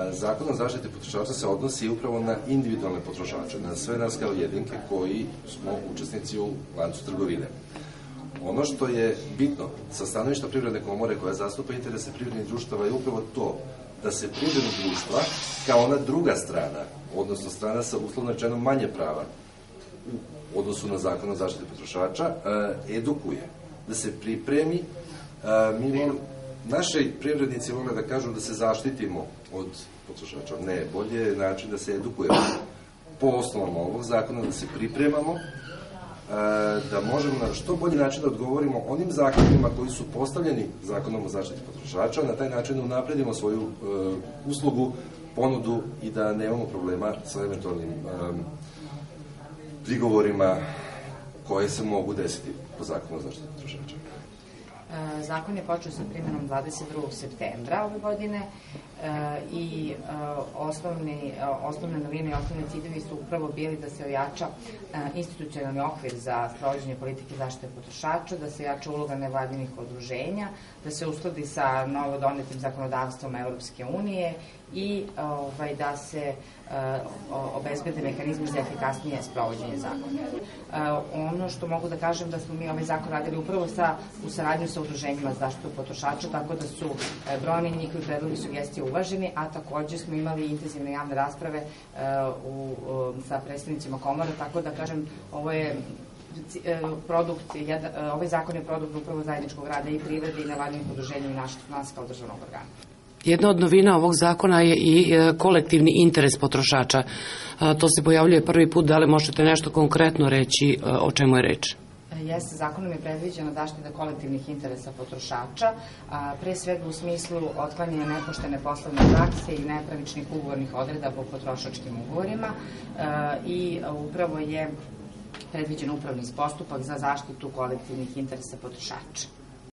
Zakon o zaštiti potrošača se odnosi upravo na individualne potrošače, na sve nas kao jedinke koji smo učesnici u lancu trgovine. Ono što je bitno sa stanovišta Privredne komore koja zastupa interese privrednih društava je upravo to da se privredna društva kao ona druga strana, odnosno strana sa uslovno rečeno manje prava u odnosu na Zakon o zaštiti potrošača, edukuje, da se pripremi. Naši privrednici vole da kažu da se zaštitimo od potrošača. Ne, bolje je način da se edukujemo po osnovama ovog zakona, da se pripremamo, da možemo na što bolji način da odgovorimo onim zakonima koji su postavljeni Zakonom o zaštiti potrošača, na taj način da unapredimo svoju uslugu, ponudu i da nemamo problema sa eventualnim prigovorima koje se mogu desiti po Zakonu o zaštiti potrošača. Zakon je počeo sa primjenom 22. septembra ove godine i osnovne novine i osnovne ciljevi su upravo bili da se ojača institucionalni okvir za sprovođenje politike zaštite potrošača, da se ojača uloga nevladinih udruženja, da se uskladi sa novodonetim zakonodavstvom Evropske unije i da se obezbede mehanizmi za efikasnije sprovođenje zakona. Ono što mogu da kažem da smo mi ovaj zakon radili upravo u saradnju sa udruženjima za zaštitu potrošača, tako da su brojni njihovi predlogi i sugestije uvaženi, a takođe smo imali intenzivne javne rasprave sa predstavnicima komora, tako da kažem, ovaj zakon je produkt upravo zajedničkog rada i privrede i nevladinih udruženja i nas kao državnog organa. Jedna od novina ovog zakona je i kolektivni interes potrošača. To se pojavljuje prvi put, da li možete nešto konkretno reći o čemu je reč? Jeste, zakonom je predviđena zaštita kolektivnih interesa potrošača, pre svega u smislu otklanjanja nepoštene poslovne prakse i nepravičnih ugovornih odredaba po potrošačkim ugovorima i upravo je predviđen upravni postupak za zaštitu kolektivnih interesa potrošača.